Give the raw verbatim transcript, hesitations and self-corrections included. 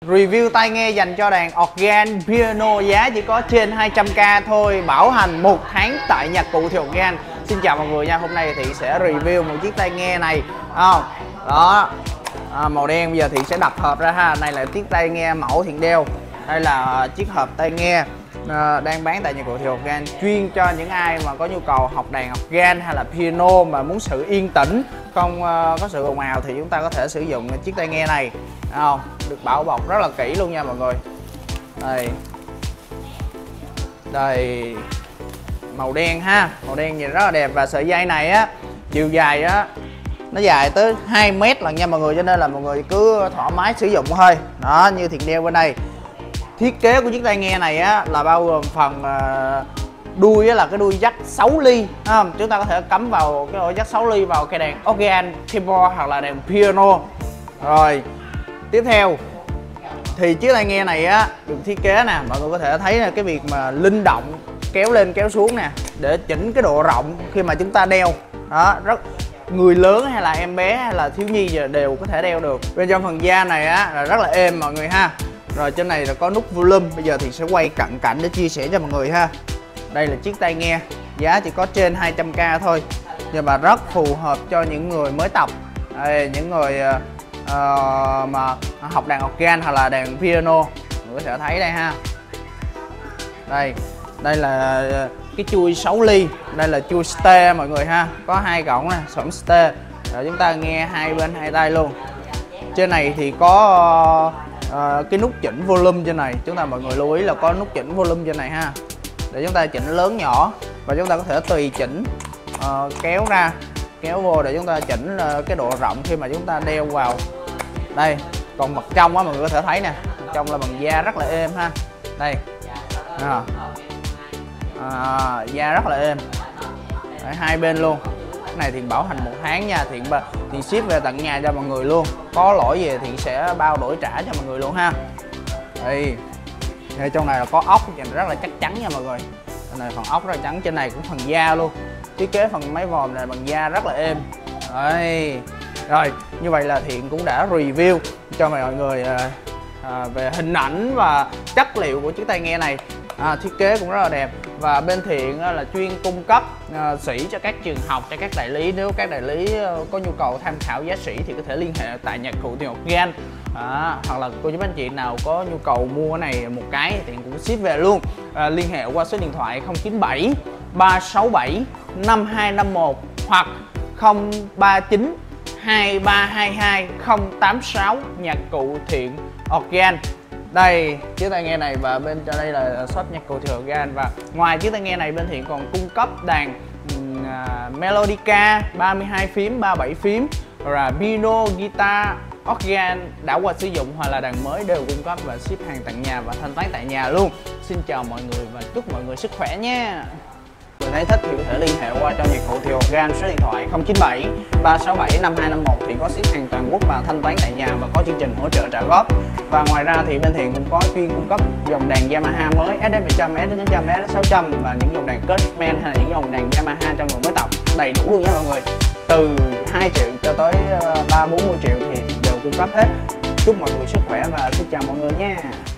review tai nghe dành cho đàn organ piano, giá chỉ có trên hai trăm k thôi, bảo hành một tháng tại Nhạc Cụ Thì Organ. Xin chào mọi người nha, hôm nay Thị sẽ review một chiếc tai nghe này không? Đó, à, màu đen. Bây giờ Thị sẽ đập hộp ra ha. Này là chiếc tai nghe mẫu Thiện đeo. Đây là chiếc hộp tai nghe à, đang bán tại Nhạc Cụ Thì Organ, chuyên cho những ai mà có nhu cầu học đàn organ hay là piano mà muốn sự yên tĩnh, không uh, có sự ồn ào thì chúng ta có thể sử dụng chiếc tai nghe này. Không? Được bảo bọc rất là kỹ luôn nha mọi người. Đây, đây, màu đen ha, màu đen nhìn rất là đẹp. Và sợi dây này á, chiều dài á, nó dài tới hai mét lần nha mọi người, cho nên là mọi người cứ thoải mái sử dụng thôi. Đó, như Thiện đeo bên đây. Thiết kế của chiếc tai nghe này á là bao gồm phần uh, đuôi á, là cái đuôi jack sáu ly, không? Chúng ta có thể cắm vào cái ổ jack sáu ly vào cây đàn organ, keyboard hoặc là đàn piano. Rồi, tiếp theo thì chiếc tai nghe này á được thiết kế nè, mọi người có thể thấy là cái việc mà linh động kéo lên kéo xuống nè, để chỉnh cái độ rộng khi mà chúng ta đeo. Đó, rất người lớn hay là em bé hay là thiếu nhi giờ đều có thể đeo được. Bên trong phần da này á là rất là êm mọi người ha. Rồi trên này là có nút volume, bây giờ thì sẽ quay cận cảnh để chia sẻ cho mọi người ha. Đây là chiếc tai nghe, giá chỉ có trên hai trăm k thôi, nhưng mà rất phù hợp cho những người mới tập. Đây, những người uh, mà học đàn organ hoặc là đàn piano, mọi người có thể thấy đây ha. Đây, đây là cái chuôi sáu ly, đây là chuôi ste mọi người ha, có hai cổng nè, xổm ste, rồi chúng ta nghe hai bên hai tay luôn. Trên này thì có uh, cái nút chỉnh volume trên này, chúng ta mọi người lưu ý là có nút chỉnh volume trên này ha, để chúng ta chỉnh lớn nhỏ, và chúng ta có thể tùy chỉnh uh, kéo ra kéo vô để chúng ta chỉnh uh, cái độ rộng khi mà chúng ta đeo vào. Đây, còn mặt trong á mọi người có thể thấy nè, mặt trong là bằng da rất là êm ha. Đây à. À, da rất là êm. Đấy, hai bên luôn. Cái này thì bảo hành một tháng nha, Thiện thì ship về tận nhà cho mọi người luôn. Có lỗi gì thì sẽ bao đổi trả cho mọi người luôn ha. Đây, đây trong này là có ốc rất là chắc chắn nha mọi người. Trên này phần ốc rất là trắng, trên này cũng phần da luôn. Thiết kế phần máy vòm này bằng da rất là êm. Đây. Rồi, như vậy là Thiện cũng đã review cho mọi người à, à, về hình ảnh và chất liệu của chiếc tai nghe này. À, thiết kế cũng rất là đẹp. Và bên Thiện là chuyên cung cấp uh, sỉ cho các trường học, cho các đại lý. Nếu các đại lý uh, có nhu cầu tham khảo giá sỉ thì có thể liên hệ tại Nhạc Cụ Thì Organ. À, hoặc là cô chú anh chị nào có nhu cầu mua cái này một cái thì Thiện cũng ship về luôn. À, liên hệ qua số điện thoại không chín bảy ba sáu bảy năm hai năm một hoặc không ba chín hai ba hai hai không tám sáu Nhạc Cụ Thì Organ. Đây, chiếc tai nghe này, và bên trên đây là shop Nhạc Cụ Thì Organ. Và ngoài chiếc tai nghe này, bên Thiện còn cung cấp đàn uh, Melodica ba mươi hai phím, ba mươi bảy phím, rồi piano, guitar, organ đã qua sử dụng hoặc là đàn mới đều cung cấp và ship hàng tận nhà và thanh toán tại nhà luôn. Xin chào mọi người và chúc mọi người sức khỏe nha. Người thấy thích thì có thể liên hệ qua cho Nhạc Cụ Thì Organ, số điện thoại không chín bảy ba sáu bảy năm hai năm một thì có ship hàng toàn quốc và thanh toán tại nhà và có chương trình hỗ trợ trả góp. Và ngoài ra thì bên Thiện cũng có chuyên cung cấp dòng đàn Yamaha mới S S một trăm, S S chín trăm, S S sáu trăm và những dòng đàn Cutman hay là những dòng đàn Yamaha cho người mới tập đầy đủ luôn nha mọi người. Từ hai triệu cho tới ba bốn mươi triệu thì đều cung cấp hết. Chúc mọi người sức khỏe và xin chào mọi người nha.